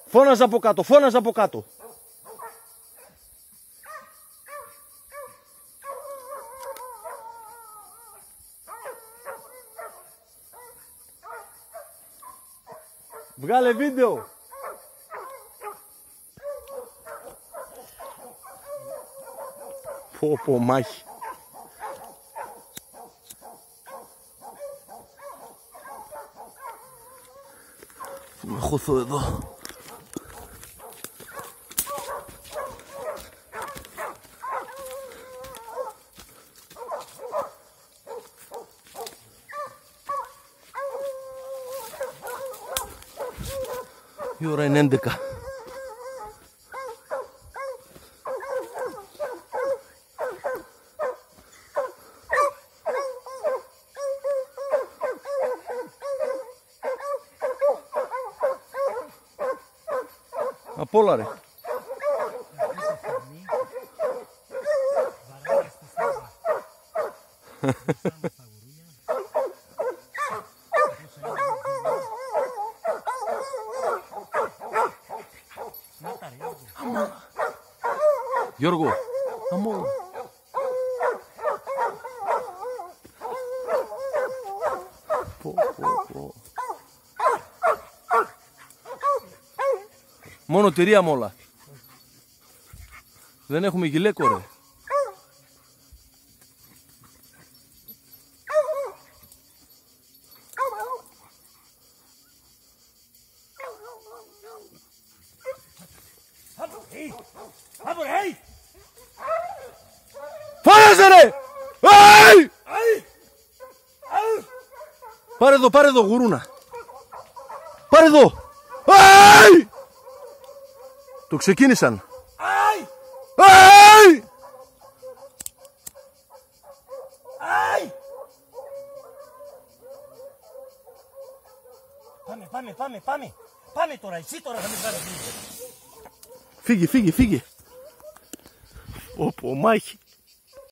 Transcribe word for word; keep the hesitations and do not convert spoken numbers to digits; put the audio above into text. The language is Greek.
Φώναζα από κάτω, φώναζα από κάτω. Βγάλε βίντεο. Πω πω μάχη. Να χωθώ εδώ. Η ώρα είναι έντεκα. Απ' όλα ρε. Γιώργο, αμόλο. Πω, πω, πω. Μόνο τυρία μ' όλα. Δεν έχουμε γυλαίκο ρε. Φάρεσε ρε! Αϊ! Πάρε εδώ, πάρε εδώ γουρούνα. Πάρε εδώ. Αϊ! Το ξεκίνησαν. Αϊ! Αϊ! Αϊ! Πάμε, πάμε, πάμε, πάμε. Πάμε τώρα, εσύ τώρα θα με βγάλεις. Φύγε, φύγε, φύγε. Πω πω μάχη.